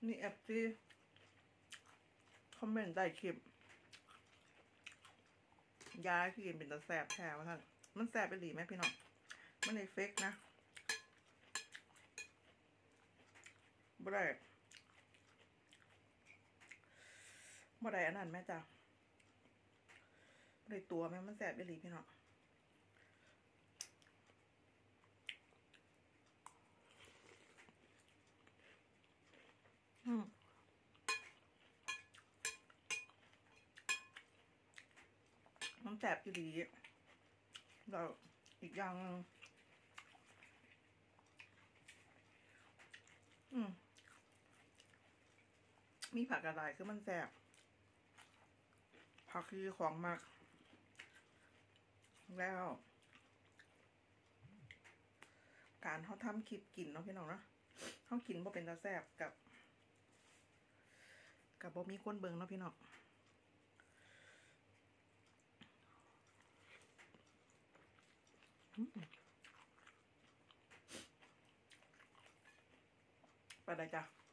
นี่แอปที่คอมเมนต์ใต้คลิปยาที่กินเป็นตะแสบแท้ว่าท่านมันแสบไปหรือไหมพี่น้องมันในเฟกนะบ่ได้อันนั้นแม่จ้ะบ่ได้ตัวแม่มันแสบไปหรือพี่น้องมันแสบอยู่ดีเราอีกอย่างนึงมีผักอะไรคือมันแสบผักคือของมากแล้วการเขาทำคลิปกินเนาะพี่น้องเนาะเขากินบ่เป็นตาแสบกับบ่มีคนเบิ่งเนาะพี่น้องไปได้จ้ะ